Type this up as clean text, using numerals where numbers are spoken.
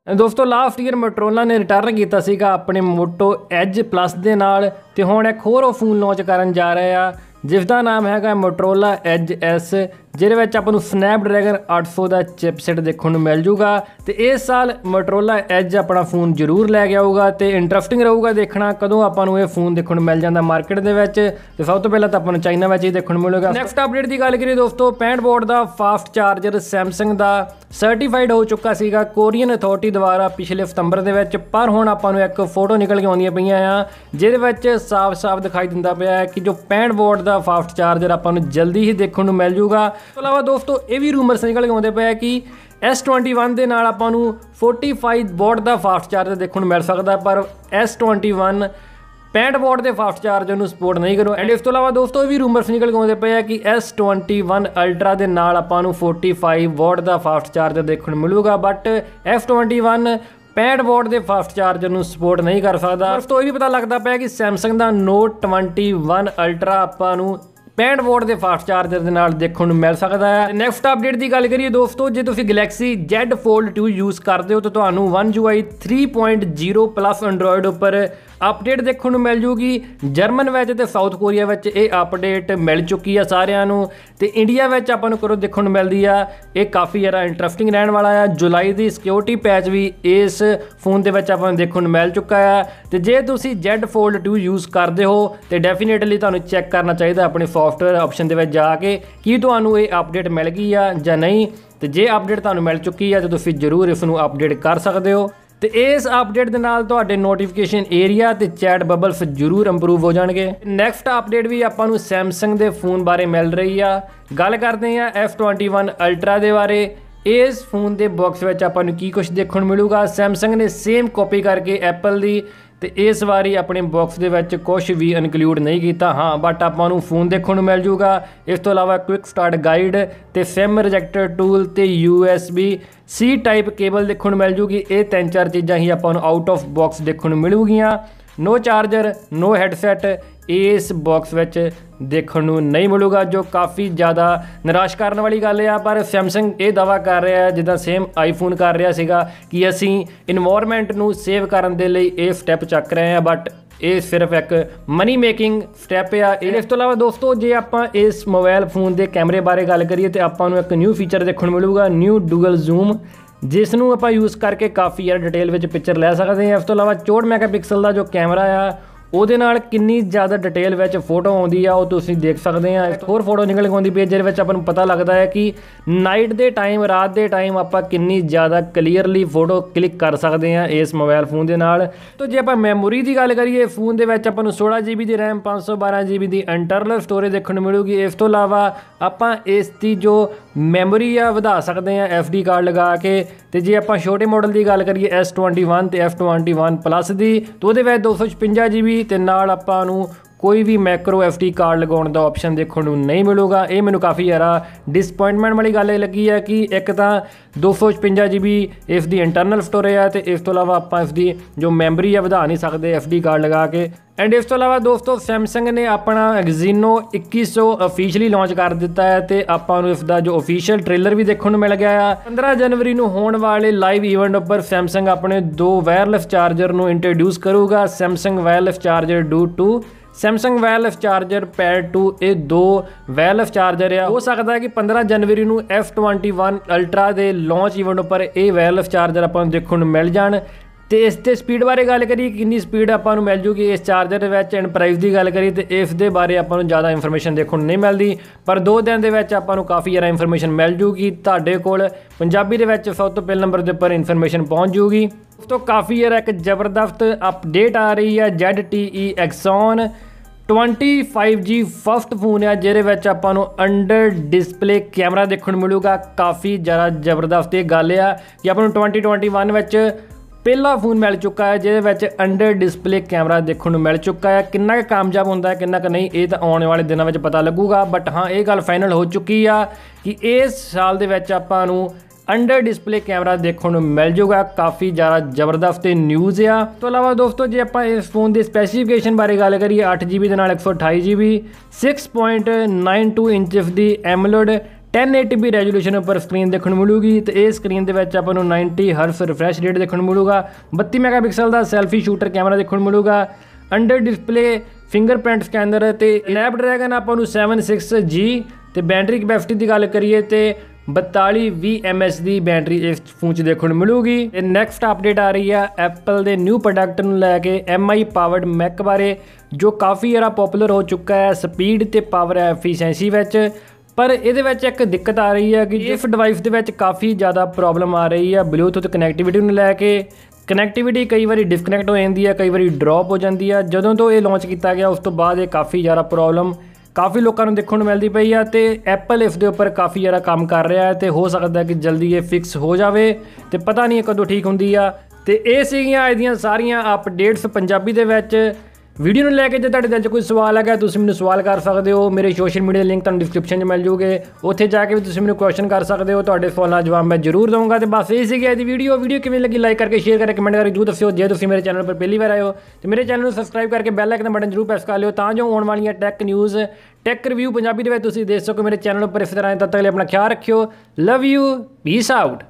दोस्तों last year Motorola ने return किया सीगा अपने मोटो एज प्लस ਦੇ ਨਾਲ ਤੇ ਹੁਣ ਇੱਕ ਹੋਰ ਫੋਨ ਲਾਂਚ ਕਰਨ ਜਾ ਰਹੇ ਆ जिस का नाम है मोटरोला एज एस जिहदे विच आपां नूं स्नैपड्रैगन 800 का चिपसेट देखने को मिल जूगा। तो इस साल मोटरोला एज अपना फोन जरूर लैके आऊगा तो इंटरस्टिंग रहूगा देखना कदों आपां नूं ये फोन देखने को मिल जाता मार्केट के विच। तो सब तो पहले तो आपां नूं चाइना में ही देखने को मिलेगा। नैक्सट अपडेट की गल करिए दोस्तों 65 वोट का फास्ट चार्जर सैमसंग का सर्टिफाइड हो चुका सीगा कोरियन अथॉरिटी द्वारा पिछले सितंबर के विच। पर हुण आपां नूं एक फोटो निकल के आउंदियां पईयां आ जिहदे विच साफ साफ दिखाई दिंदा पिया कि जो 65 वोट का फास्ट चार्जर आपां नूं जल्दी ही देखने को मिल जूगा। इस तो इलावा दोस्तों ये भी रूमर्स निकल के आउंदे पए कि S21 ਦੇ ਨਾਲ ਆਪਾਂ ਨੂੰ 45 वोट का फास्ट चार्जर देखने को मिल सकता पर S21 65 वोट के फास्ट चार्जर ਨੂੰ सपोर्ट नहीं करो। एंड इस तो इलावा दोस्तों भी रूमर्स निकल के आउंदे पए कि S21 अल्ट्रा ਦੇ ਨਾਲ ਆਪਾਂ ਨੂੰ 45 वोट का फास्ट चार्जर देखने को मिलूगा बट F21 65 वोट के फास्ट चार्जर ਨੂੰ सपोर्ट नहीं कर सकता। दोस्तों ये भी पता लगता पाया कि सैमसंग का Note 21 अल्ट्रा ਆਪਾਂ ਨੂੰ 65 वोट के फास्ट चार्जर के नाल देखने को मिल सकता है। नैक्सट अपडेट की गल करिए दोस्तों जो तुम गैलेक्सी Z Fold 2 यूज़ करते हो तो तुम्हें One UI 3.0 प्लस एंड्रॉयड उपर अपडेट देखने को मिल जूगी। जर्मन वैच तो साउथ कोरिया वैच ये अपडेट मिल चुकी है सारिਆਂ ਨੂੰ तो इंडिया वैच आपां नूं करो देखने को मिलती है। ये काफ़ी ज़्यादा इंटरस्टिंग रहने वाला है। जुलाई की सिक्योरिटी पैच भी इस फोन के विच आपां नूं देखने को मिल चुका है। तो जे तुसीं Z Fold 2 यूज़ करते हो तो डेफिनेटली तुहानूं चैक करना चाहिए अपने सॉफ्टवेयर ऑप्शन के विच जाके कि तुहानूं ये अपडेट मिल गई है या नहीं। तो जे अपडेट तुहानूं मिल चुकी है तो तुसीं जरूर इसनूं अपडेट कर सकते हो। तो इस अपडेट के नाल तुहाडे नोटिफिकेशन एरिया ते चैट बबल्स जरूर इंप्रूव हो जाएंगे। नैक्सट अपडेट भी आपां नूं सैमसंग के फोन बारे मिल रही है। गल करते हैं F21 अल्ट्रा के बारे। इस फोन के बॉक्स में आपां नूं की कुछ देखने को मिलूगा। सैमसंग ने सेम कॉपी करके एप्पल की तो इस बारी अपने बॉक्स के विच कुछ भी इनकलूड नहीं किया। हाँ बट आपां नूं फोन देखने को मिल जूगा। इस तो इलावा क्विक स्टार्ट गाइड तो सिम रिजेक्टर टूल तो USB-C टाइप केबल देखने को मिल जूगी। ये 3-4 चीज़ां ही आपां नूं आउट ऑफ बॉक्स देखने को मिलूगियां। नो चार्जर नो हैडसैट इस बॉक्स विच देखने को नहीं मिलूगा जो काफ़ी ज़्यादा निराश करने वाली गल है। पर सैमसंग ये दावा कर रहा है जिदा सेम आईफोन कर रहा सीगा कि असी इन्वायरमेंट नूं सेव करने के लिए ये स्टैप चक रहे हैं बट ये सिर्फ एक मनी मेकिंग स्टैप है। इस तो इलावा दोस्तों जे आपां इस मोबाइल फोन के कैमरे बारे गल करिए तो आपां नूं एक न्यू फीचर देखने को मिलूगा न्यू डुअल जूम जिसनों आप यूज़ करके काफ़ी ज़्यादा डिटेल में पिक्चर ले सकते हैं। इस तो इलावा 64 मैगापिक्सल का जो कैमरा आ ਉਹਦੇ ਨਾਲ ਕਿੰਨੀ ज़्यादा डिटेल ਵਿੱਚ फोटो ਆਉਂਦੀ ਆ ਉਹ ਤੁਸੀਂ देख सकते हैं। एक होर फोटो निकल के आਉਂਦੀ ਪਈ ਜਿਹਦੇ ਵਿੱਚ ਆਪਾਂ ਨੂੰ पता लगता है कि नाइट के टाइम रात के टाइम आप कितनी ज़्यादा क्लीयरली फोटो क्लिक कर सकते हैं इस मोबाइल फोन के नाल। तो जे आप मैमोरी की गल करिए फोन के विच आपां नूं 16 GB की रैम 512 GB की इंटरनल स्टोरेज देखने को मिलूगी। इस तो इलावा आपां इसकी जो मैमोरी आ वधा सकते हैं SD कार्ड लगा के। तो जे आपां छोटे मॉडल की गल करिए S21 तो F21 प्लस की तो वो 256 GB ते नाल आपां नूं कोई भी मैक्रो SD कार्ड लगाने का ऑप्शन देखने को नहीं मिलूगा। ये मैनूं काफ़ी ज़्यादा डिसअपॉइंटमेंट वाली गल लगी है कि एक तो 256 GB इसकी इंटरनल स्टोरेज है तो इस तो इलावा आप इसकी जो मैमरी है वधा नहीं सकते SD कार्ड लगा के। एंड इस तो इलावा दोस्तों सैमसंग ने अपना Exynos 2100 ऑफिशियली लॉन्च कर दिता है तो आपां नूं इसका जो ऑफिशियल ट्रेलर भी देखने को मिल गया है। 15 जनवरी को होने वाले लाइव इवेंट पर सैमसंग अपने 2 वायरलेस चार्जर को इंट्रोड्यूस करूगा। Samsung wireless charger duo 2 Samsung wireless charger pad 2 ये 2 वायरलेस चार्जर है। हो सकता है कि 15 जनवरी को F21 अल्ट्रा के लॉन्च इवेंट पर यह वायरलेस चार्जर आपां नूं देखने को मिल जाण। तो इसके स्पीड बारे गल करिए कितनी स्पीड आपां नूं मिल जूगी इस चार्जर एंड प्राइस की गल करिए तो इसके बारे आपां नूं ज़्यादा इंफॉर्मेशन देखने को नहीं मिलती पर 2 दिन के विच आपां नूं काफ़ी ज़्यादा इंफॉर्मेशन मिल जूगी। तुहाडे कोल पंजाबी दे विच सब तो पहले नंबर के उपर इंफॉर्मेशन पहुँच जूगी। दोस्तों काफ़ी ज़्यादा एक जबरदस्त अपडेट आ रही है ZTE Axon 25G first phone है जिहदे आपां नूं अंडर डिस्पले कैमरा देखने को मिलूगा। काफ़ी ज़्यादा जबरदस्त ये गल है कि आपां नूं 2021 विच पहला फोन मिल चुका है जिहदे अंडर डिस्पले कैमरा देखने को मिल चुका है। कितना कामयाब होंदा है कितना नहीं ये तो आने वाले दिनों में पता लगूगा बट हाँ ये गल फाइनल हो चुकी है कि इस साल दे विच आपां नूं अंडर डिस्पले कैमरा देखने को मिल जाऊगा। काफ़ी ज़्यादा जबरदस्त न्यूज़ है। तो इलावा दोस्तों जे आप इस फोन की स्पैसीफिकेशन बारे गल करिए 8 GB के नाल 128 GB 6.92 इंच की एमोलेड 1080p ਰੈਜ਼ੋਲੂਸ਼ਨ ਉੱਪਰ ਸਕਰੀਨ ਦੇਖਣ ਨੂੰ ਮਿਲੂਗੀ ਤੇ ਇਹ ਸਕਰੀਨ ਦੇ ਵਿੱਚ ਆਪਾਂ ਨੂੰ 90 ਹਰਟਜ਼ ਰਿਫਰੈਸ਼ ਰੇਟ ਦੇਖਣ ਨੂੰ ਮਿਲੂਗਾ। 32 ਮੈਗਾਪਿਕਸਲ ਦਾ ਸੈਲਫੀ ਸ਼ੂਟਰ ਕੈਮਰਾ ਦੇਖਣ ਨੂੰ ਮਿਲੂਗਾ। ਅੰਡਰ ਡਿਸਪਲੇ ਫਿੰਗਰਪ੍ਰਿੰਟ ਸਕੈਨਰ ਤੇ ਸਨੈਪਡਰੈਗਨ ਆਪਾਂ ਨੂੰ 76G ਤੇ ਬੈਟਰੀ ਕੈਪੈਸਿਟੀ ਦੀ ਗੱਲ ਕਰੀਏ ਤੇ 4220 mAh ਦੀ ਬੈਟਰੀ ਇਸ ਫੋਨ 'ਚ ਦੇਖਣ ਨੂੰ ਮਿਲੂਗੀ। ਤੇ ਨੈਕਸਟ ਅਪਡੇਟ ਆ ਰਹੀ ਆ ਐਪਲ ਦੇ ਨਿਊ ਪ੍ਰੋਡਕਟ ਨੂੰ ਲੈ ਕੇ MI ਪਾਵਰਡ ਮੈਕ ਬਾਰੇ, ਜੋ ਕਾਫੀ ਜ਼ਿਆਦਾ ਪਪੂਲਰ ਹੋ ਚੁੱਕਾ ਹੈ ਸਪੀਡ ਤੇ ਪਾਵਰ ਐਫੀਸ਼ੀਐਂਸੀ ਵਿੱਚ। ਪਰ ਇਹਦੇ ਵਿੱਚ ਇੱਕ ਦਿੱਕਤ ਆ ਰਹੀ ਹੈ ਕਿ ਇਸ ਡਿਵਾਈਸ ਦੇ ਵਿੱਚ ਕਾਫੀ ਜ਼ਿਆਦਾ ਪ੍ਰੋਬਲਮ ਆ ਰਹੀ ਹੈ ਬਲੂਟੁੱਥ ਕਨੈਕਟੀਵਿਟੀ ਨੂੰ ਲੈ ਕੇ। ਕਨੈਕਟੀਵਿਟੀ ਕਈ ਵਾਰੀ ਡਿਸਕਨੈਕਟ ਹੋ ਜਾਂਦੀ ਹੈ, ਕਈ ਵਾਰੀ ਡ੍ਰੌਪ ਹੋ ਜਾਂਦੀ ਹੈ। ਜਦੋਂ ਤੋਂ ਇਹ ਲਾਂਚ ਕੀਤਾ ਗਿਆ ਉਸ ਤੋਂ ਬਾਅਦ ਇਹ ਕਾਫੀ ਜ਼ਿਆਦਾ ਪ੍ਰੋਬਲਮ ਕਾਫੀ ਲੋਕਾਂ ਨੂੰ ਦੇਖਣ ਨੂੰ ਮਿਲਦੀ ਪਈ ਆ ਤੇ ਐਪਲ ਇਸ ਦੇ ਉੱਪਰ ਕਾਫੀ ਜ਼ਿਆਦਾ ਕੰਮ ਕਰ ਰਿਹਾ ਹੈ ਤੇ ਹੋ ਸਕਦਾ ਕਿ ਜਲਦੀ ਇਹ ਫਿਕਸ ਹੋ ਜਾਵੇ ਤੇ ਪਤਾ ਨਹੀਂ ਕਦੋਂ ਠੀਕ ਹੁੰਦੀ ਆ। ਤੇ ਇਹ ਸੀਗੀਆਂ ਅੱਜ ਦੀਆਂ ਸਾਰੀਆਂ ਅਪਡੇਟਸ ਪੰਜਾਬੀ ਦੇ ਵਿੱਚ। ਵੀਡੀਓ ਨੂੰ ਲੈ ਕੇ ਜੇ ਤੁਹਾਡੇ ਦਿਲ 'ਚ ਕੋਈ ਸਵਾਲ ਹੈਗਾ ਤੁਸੀਂ ਮੈਨੂੰ ਸਵਾਲ ਕਰ ਸਕਦੇ ਹੋ। ਮੇਰੇ ਸੋਸ਼ਲ ਮੀਡੀਆ ਦੇ ਲਿੰਕ ਤੁਹਾਨੂੰ ਡਿਸਕ੍ਰਿਪਸ਼ਨ 'ਚ ਮਿਲ ਜੂਗੇ, ਉੱਥੇ ਜਾ ਕੇ ਵੀ ਤੁਸੀਂ ਮੈਨੂੰ ਕੁਐਸਚਨ ਕਰ ਸਕਦੇ ਹੋ। ਤੁਹਾਡੇ ਸਵਾਲਾਂ ਦਾ ਜਵਾਬ ਮੈਂ ਜ਼ਰੂਰ ਦਊਂਗਾ। ਤੇ ਬਸ ਇਹ ਸੀਗੀ ਅੱਜ ਦੀ ਵੀਡੀਓ ਕਿਵੇਂ ਲੱਗੀ ਲਾਈਕ ਕਰਕੇ ਸ਼ੇਅਰ ਕਰਕੇ ਕਮੈਂਟ ਕਰਕੇ ਜ਼ਰੂਰ ਦੱਸਿਓ। ਜੇ ਤੁਸੀਂ ਮੇਰੇ ਚੈਨਲ ਪਰ ਪਹਿਲੀ ਵਾਰ ਆਏ ਹੋ ਤੇ ਮੇਰੇ ਚੈਨਲ ਨੂੰ ਸਬਸਕ੍ਰਾਈਬ ਕਰਕੇ ਬੈਲ ਆਈਕਨ ਦਾ ਬਟਨ ਜ਼ਰੂਰ ਪ੍ਰੈਸ ਕਰ ਲਿਓ ਤਾਂ ਜੋ ਆਉਣ ਵਾਲੀਆਂ tech news tech review Punjabi ਦੇ ਵਿੱਚ ਤੁਸੀਂ ਦੇਖ ਸਕੋ ਮੇਰੇ ਚੈਨਲ ਉੱਪਰ। ਇਸ ਤਰ੍ਹਾਂ ਤਦ ਤੱਕ ਲਈ ਆਪਣਾ ਖਿਆਲ ਰੱਖਿਓ। Love you, peace out.